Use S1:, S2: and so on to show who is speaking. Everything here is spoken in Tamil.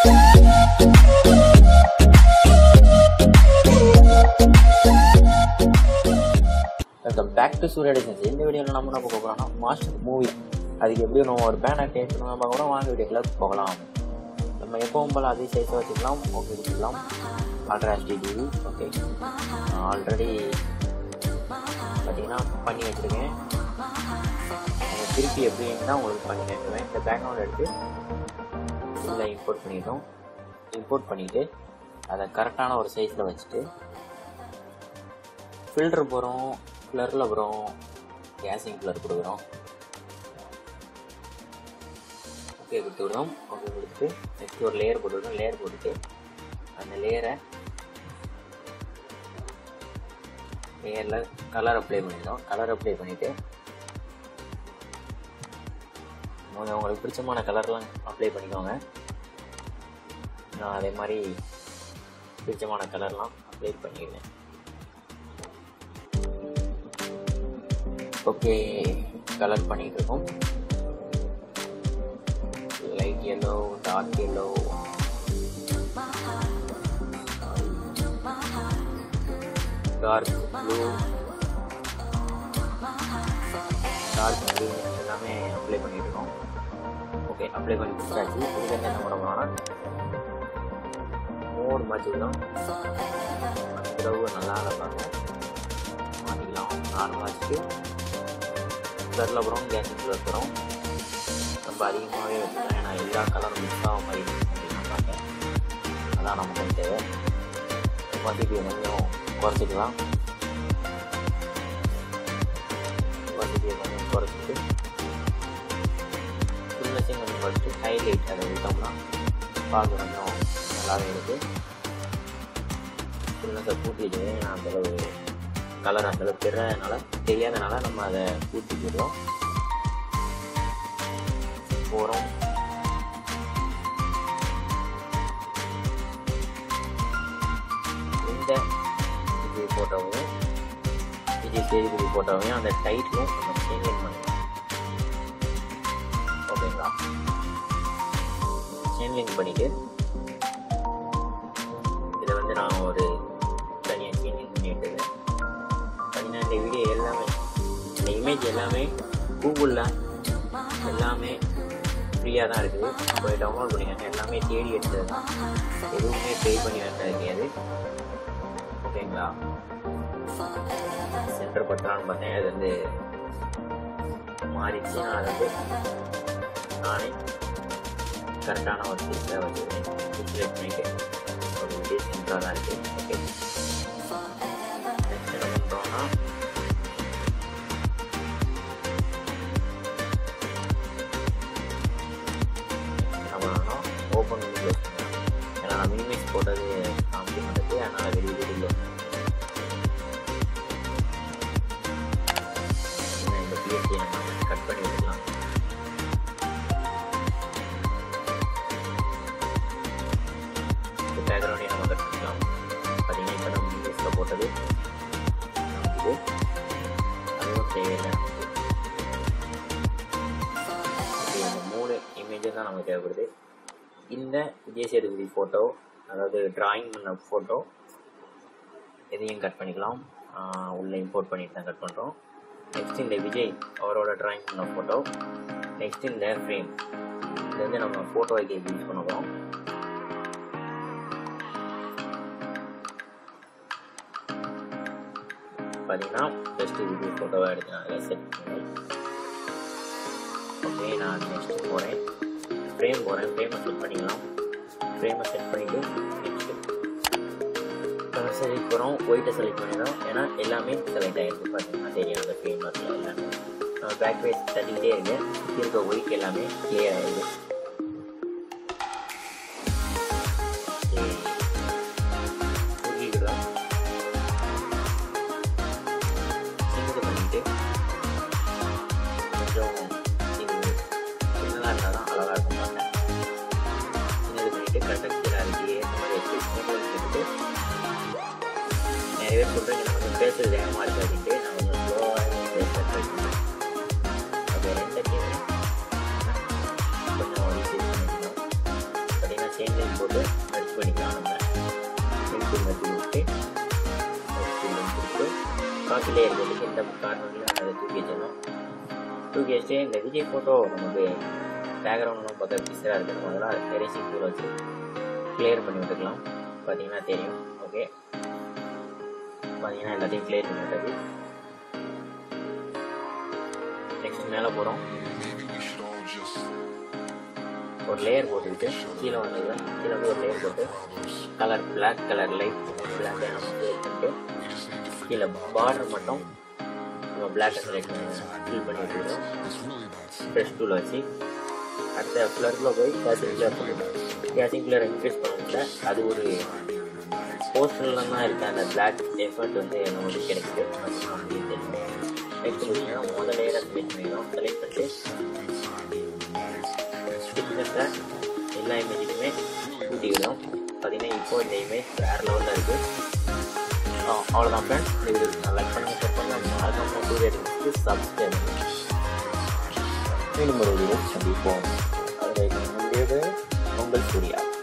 S1: Back to Surya designs. இந்த வீடியோவில் நம்ம என்ன பார்க்க போகிறோம்னா மாஸ்டர் மூவி. அதுக்கு எப்படி நம்ம ஒரு பேனர் கிரியேட் பண்ணணும் பார்க்க போகிறோம். வாங்க வீடியோக்குள்ள போகலாம். நம்ம எப்பவும் போல் அதே சைஸை வச்சுக்கலாம். ஓகே வச்சுக்கலாம். Ultra HDTV. ஓகே ஆல்ரெடி பார்த்தீங்கன்னா பண்ணி வச்சுருக்கேன். திருப்பி எப்படின்னு தான் உங்களுக்கு பண்ணி வைக்குவேன். இந்த பேக்ரவுண்ட் எடுத்து இதில் இம்போர்ட் பண்ணிட்டோம். இம்போர்ட் பண்ணிவிட்டு அதை கரெக்டான ஒரு சைஸில் வச்சுட்டு ஃபில்டர் போகிறோம், ஃப்ளரில் போகிறோம், கேஸிங் ஃப்ளர் கொடுக்குறோம். ஓகே கொடுத்துக்கிறோம். ஓகே கொடுத்துட்டு நெக்ஸ்ட் ஒரு லேயர் போட்டுவிடும். லேயர் போட்டுட்டு அந்த லேயரில் கலர் அப்ளை பண்ணிடுறோம். கலர் அப்ளை பண்ணிவிட்டு உங்களுக்கு பிடிச்சமான கலர்லாம் அப்ளை பண்ணிக்கோங்க. நான் அதே மாதிரி பிடிச்சமான கலர்லாம் அப்ளை பண்ணிடுவேன். ஓகே கலர் பண்ணிட்டு இருக்கோம். Light yellow, dark yellow, dark blue, dark green எல்லாமே அப்ளை பண்ணிட்டு இருக்கோம். ஓகே அப்ளை பண்ணி முடிச்சாச்சு. இதுக்கு என்ன பண்ண போறோம்னா மோர் மாற்றிக்கலாம். அளவு நல்லா பார்க்க மாற்றிக்கலாம். நார்மலாக வச்சுட்டு ஃப்ளரில் அப்புறம் கேஸிங் ஃப்ளர் வரும். ரொம்ப அதிகமாகவே வச்சுக்கலாம். ஏன்னா எல்லா கலரும் மிக்ஸ் ஆக மாதிரி அப்படின்னு பார்க்க அதான் நமக்கு தேவை. குவான்டிட்டி கொஞ்சம் குறைச்சிக்கலாம். குவான்டிட்டியை கொஞ்சம் குறைச்சிட்டு ஃபுல்னஸையும் கொஞ்சம் குறைச்சிட்டு ஹைலைட் அதை விட்டோம்னா பார்க்க கொஞ்சம் நல்லாவே இருக்குது. ஃபுல்னஸை கூட்டிட்டு நான் அந்தளவு கலர் அந்தளவு தெரியாதனால நம்ம அதை கூட்டி போடுறோம். போகிறோம் இந்த இது ஃபோட்டோவையும் விஜய் சேதுபதி ஃபோட்டோவையும் அந்த டைட்டிலும் நம்ம சேஞ்ச் பண்ணிக்கலாம். ஓகேங்களா? சேஞ்ச் லிங்க் பண்ணிவிட்டு இதை வந்து நான் ஒரு தனியாக சேஞ்ச் லிங்க் பண்ணிட்டு பார்த்தீங்கன்னா இந்த வீடியோ எல்லாமே இந்த இமேஜ் எல்லாமே கூகுளில் எல்லாமே ஃப்ரீயாக தான் இருக்குது. போய் டவுன்லோட் பண்ணிக்கோங்க. எல்லாமே தேடி எடுத்தது தான். எதுவுமே பே பண்ணி வேண்டாம் கிடையாது. ஓகேங்களா? சென்டர் பட்டலான்னு பார்த்தேன். அது வந்து மாறிடுச்சு. நான் அதை வந்து நானே கரெக்டான ஒரு சீட்டில் வச்சுருக்கேன். செலக்ட் பண்ணிவிட்டு ஒரு வீடியோ சென்டராக தான் இருக்குது. ஓகே நெக்ஸ்ட் என்ன பண்ணுறோம்னா ஓப்பன் பண்ணி க்ளோஸ் பண்ணுறேன். ஏன்னா நான் மினிமைஸ் போட்டது காமிக்க மாட்டேது. அதனால் வெளியே க்ளோஸ் இந்த பிஎஸ்டி நம்ம கட் பண்ணி விட்டுக்கலாம். இந்த பேக்ரவுண்டையும் நம்ம கட் பண்ணிக்கலாம். பார்த்தீங்கன்னா இப்போ நம்ம மினிமைஸில் போட்டது இது அதுவும் தேவையில்லை. நமக்கு இந்த 3 இமேஜஸ் தான் நமக்கு தேவைப்படுது. இந்த விஜய் சேதுபதி ஃபோட்டோ, அதாவது டிராயிங் பண்ண ஃபோட்டோ, இதையும் கட் பண்ணிக்கலாம். உள்ளே இம்போர்ட் பண்ணிட்டு தான் கட் பண்ணுறோம். நெக்ஸ்ட் இந்த விஜய் அவரோட டிராயிங் பண்ண ஃபோட்டோ. நெக்ஸ்ட் இந்த ஃப்ரேம், இது வந்து நம்ம ஃபோட்டோ வைக்க யூஸ் பண்ண போகிறோம். பார்த்தீங்கன்னா ஜஸ்ட் விஜய் ஃபோட்டோவை எடுத்து நான் அதில் செட் பண்ணுவேன். ஓகே நான் நெக்ஸ்ட் போகிறேன். ஃப்ரேம் போகிறேன். ஃப்ரேமை செட் பண்ணிக்கலாம். ஃப்ரேமை செட் பண்ணிவிட்டு நெக்ஸ்ட்டு கலர் செலக்ட் போகிறோம். ஒயிட்டை செலக்ட் பண்ணிடுறோம். ஏன்னா எல்லாமே செலக்ட் ஆகிருக்கு. பார்த்தீங்கன்னா தெரியும் அந்த ஃப்ரேம் வரல எல்லாமே. நம்ம பேக் பேஸ் தட்டிக்கிட்டே இருக்கு. இருக்க ஒயிட் எல்லாமே கிளியர் ஆகிடுது. தூக்கிக்கிறோம். சின்னது பண்ணிவிட்டு கொஞ்சம் சின்னதாக இருந்தால் தான் அழகாக இருக்கும். பார்த்தேன் சின்னது பண்ணிவிட்டு கரெக்டாக கிளாரிட்டி ஏற்ற மாதிரி வச்சுட்டு நிறைய பேர் சொல்கிறீங்க நான் கொஞ்சம் பேசுறது வேகமாக இருக்குது அப்படின்ட்டு. நான் கொஞ்சம் ஸ்லோவாக பேச ட்ரை பண்ணுறேன். அது ரெண்டுத்தையுமே கொஞ்சம் போட்டு மெர்ஜ் பண்ணிக்கலாம். நம்ம மெர்ஜ் விட்டு பாக்கி லேயர் போட்டு இந்த கார்னரில் அதை தூக்கி வச்சிடணும். தூக்கி வச்சுட்டு இந்த விஜய் ஃபோட்டோ நமக்கு பேக்ரவுண்ட்லாம் பார்த்தா பிக்சராக இருக்குது. நம்ம அதெல்லாம் எரேசிங் டூல் வச்சு கிளியர் பண்ணி விட்டுக்கலாம். பார்த்தீங்கன்னா தெரியும். ஓகே, பார்த்தீங்கன்னா எல்லாத்தையும் கிளியர் பண்ணி விட்டது. நெக்ஸ்ட் மேலே போகிறோம். ஒரு லேயர் போட்டுக்கிட்டு கீழே வந்தது கீழே வந்து ஒரு லேயர் போட்டு கலர் பிளாக் கலர் லைட் பிளாக்கை நம்ம பண்ணிட்டு கீழே பார்டர் மட்டும் நம்ம பிளாக் செலக்ட் ஃபில் பண்ணி விட்டுருக்கோம் ப்ரெஷ் டூலை வச்சு. அடுத்த ஃப்ளரில் போய் கேசிங் ஃப்ளர் பண்ணிவிட்டோம். கேசிங் ஃப்ளர் இன்க்ரீஸ் பண்ணல, அது ஒரு போஸ்டரில் தான் இருக்குது. அந்த பிளாக் எஃபர்ட் வந்து நமக்கு கிடைக்குது. அப்படின்னு தெரியும். நெக்ஸ்ட் பார்த்தீங்கன்னா முதல் லேயரை செலக்ட் பண்ணிடுறோம். செலக்ட் பண்ணிட்டு எல்லா இமேஜுக்குமே ஊட்டிக்கிறோம். பார்த்தீங்கன்னா இப்போ இந்த இமேஜ் வேறு லெவலில் இருக்குது. அவ்வளோதான் ஃப்ரெண்ட்ஸ். இது லைக் பண்ணுங்கள், ஷேர் பண்ணுங்கள், மறக்காம சூர்யா சப்ஸ்கிரைப் பண்ணுங்கள். மீண்டும் ஒரு வீடியோ சந்திப்போம். அதை உங்கள் சூர்யா.